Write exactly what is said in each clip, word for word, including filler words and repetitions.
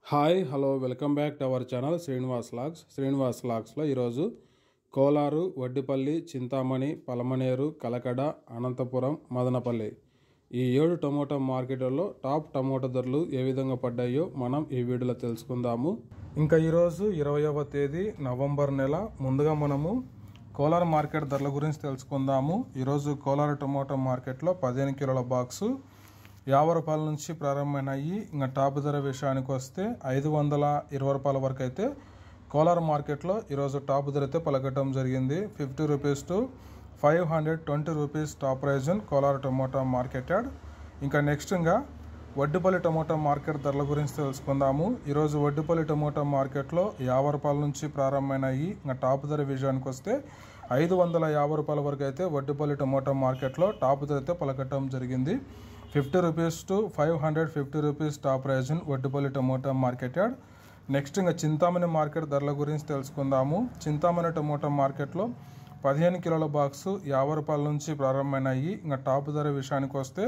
Hi hello welcome back to our channel Srinivas logs Srinivas లాగ్స్లో ఈరోజు కోలారు, వడ్డిపల్లి, చింతామణి, పలమనేరు, కలకడ, అనంతపురం, మదనపల్లి ఈ ఏడు టమోటా మార్కెట్లలో టాప్ టమోటా ధరలు ఏ విధంగా పడ్డాయో మనం ఈ వీడియోలో తెలుసుకుందాము. ఇంకా ఈరోజు ఇరవైవ తేదీ నవంబర్ నెల. ముందుగా మనము కోలారు మార్కెట్ ధరల గురించి తెలుసుకుందాము. ఈరోజు కోలారు టమోటా మార్కెట్లో పదిహేను కిలోల బాక్సు యాభై రూపాయల నుంచి ప్రారంభమైనాయి. ఇంకా టాప్ ధర విషయానికి వస్తే ఐదు వందల ఇరవై రూపాయల వరకు అయితే కోలార్ మార్కెట్లో ఈరోజు టాప్ ధర అయితే పలకటం జరిగింది. Fifty rupees to five hundred twenty rupees top prize in Kolar tomato marketed. ఇంకా నెక్స్ట్ ఇంకా వడ్డిపల్లి టమోటా మార్కెట్ ధరల గురించి తెలుసుకుందాము. ఈరోజు వడ్డిపల్లి టమోటా మార్కెట్లో యాభై రూపాయల నుంచి ప్రారంభమైనాయి. ఇంకా టాప్ ధర విషయానికి వస్తే ఐదు వందల యాభై రూపాయల వరకు అయితే వడ్డిపల్లి టమోటా మార్కెట్లో టాప్ ధర అయితే పలకటం జరిగింది. Fifty rupees to five hundred fifty rupees top prize in Vaddipalli tomato marketed. Next ఇంకా చింతామణి మార్కెట్ ధరల గురించి తెలుసుకుందాము. చింతామణి టమోటా మార్కెట్లో పదిహేను కిలోల బాక్సు యాభై రూపాయల నుంచి ప్రారంభమైనాయి. ఇంకా టాప్ ధర విషయానికి వస్తే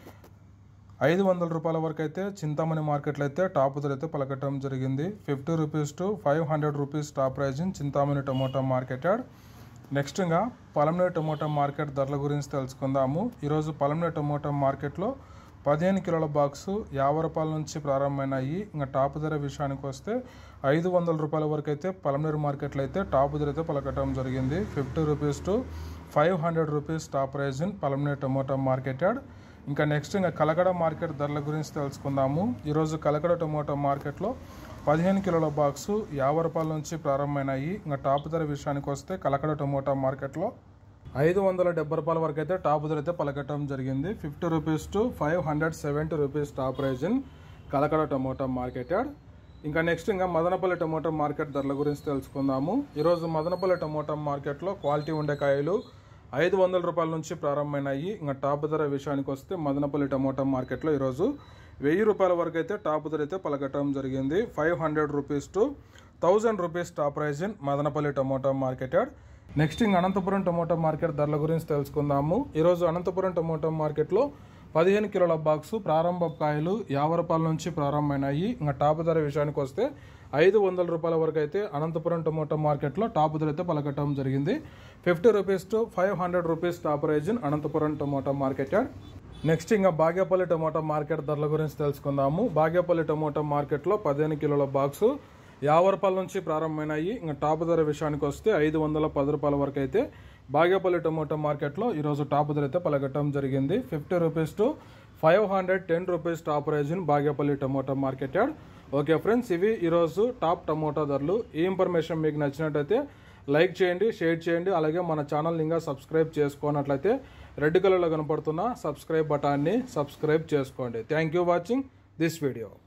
ఐదు వందల రూపాయల వరకు అయితే చింతామణి మార్కెట్లో అయితే టాప్ ధర అయితే పలకటం జరిగింది. Fifty rupees to five hundred rupees top prize in Chintamani tomato marketed. Next ఇంకా పలమనేరు టమోటా మార్కెట్ ధరల గురించి తెలుసుకుందాము. ఈరోజు పలమనేరు టమోటా మార్కెట్లో పదిహేను కిలోల బాక్సు యాభై రూపాయల నుంచి ప్రారంభమైనాయి. ఇంకా టాప్ ధర విషయానికి వస్తే ఐదు వందల రూపాయల వరకు అయితే పలమనేరు మార్కెట్లో అయితే టాప్ ధర అయితే పలకటం జరిగింది. Fifty rupees to five hundred rupees top prize in Palamaneru tomato marketed. ఇంకా నెక్స్ట్ ఇంకా కలకడ మార్కెట్ ధరల గురించి తెలుసుకుందాము. ఈరోజు కలకడ టమోటా మార్కెట్లో పదిహేను కిలోల బాక్సు యాభై రూపాయల నుంచి ప్రారంభమైనాయి. ఇంకా టాప్ ధర విషయానికి వస్తే కలకడ టమోటా మార్కెట్లో ఐదు వందల డెబ్బై రూపాయల వరకు అయితే టాప్ ధర అయితే పలకటం జరిగింది. Fifty rupees to five hundred seventy rupees top prize in Kalakada tomato marketed. ఇంకా నెక్స్ట్ ఇంకా మదనపల్లి టమోటా మార్కెట్ ధరల గురించి తెలుసుకుందాము. ఈరోజు మదనపల్లి టమోటా మార్కెట్లో క్వాలిటీ ఉండే కాయలు ఐదు వందల రూపాయల నుంచి ప్రారంభమైనాయి. ఇంకా టాప్ ధర విషయానికి వస్తే మదనపల్లి టమోటా మార్కెట్లో ఈరోజు వెయ్యి రూపాయల వరకు అయితే టాప్ ధర అయితే పలకటం జరిగింది. Five hundred rupees to thousand rupees top prize in Madanapalle tomato marketed. Next ఇంక అనంతపురం టమోటా మార్కెట్ ధరల గురించి తెలుసుకుందాము. ఈరోజు అనంతపురం టమోటా మార్కెట్లో పదిహేను కిలోల బాక్సు ప్రారంభ కాయలు యాభై రూపాయల నుంచి ప్రారంభమైనాయి. ఇంకా టాప్ ధర విషయానికి వస్తే ఐదు వందల రూపాయల వరకు అయితే అనంతపురం టమోటా మార్కెట్లో టాప్ ధర అయితే పలకటం జరిగింది. Fifty rupees to five hundred rupees top prize in Anantapur tomato marketed. Next ఇంకా బాగేపల్లి టమోటా మార్కెట్ ధరల గురించి తెలుసుకుందాము. బాగేపల్లి టమోటా మార్కెట్లో పదిహేను కిలోల బాక్సు యాభై రూపాయల నుంచి ప్రారంభమైనాయి. ఇంకా టాప్ ధర విషయానికి వస్తే ఐదు వందల పది రూపాయల వరకు అయితే బాగేపల్లి టమోటా మార్కెట్లో ఈరోజు టాప్ ధర అయితే పలకటం జరిగింది. Fifty rupees to five hundred ten rupees top prize in Bagepalli tomato marketed. Okay friends, ఇవి ఈరోజు టాప్ టమోటా ధరలు. ఈ ఇన్ఫర్మేషన్ మీకు నచ్చినట్టయితే లైక్ చేయండి, షేర్ చేయండి. అలాగే మన ఛానల్ ఇంకా సబ్స్క్రైబ్ చేసుకున్నట్లయితే రెడ్ కలర్లో కనపడుతున్న సబ్స్క్రైబ్ బటాన్ని సబ్స్క్రైబ్ చేసుకోండి. Thank you watching this video.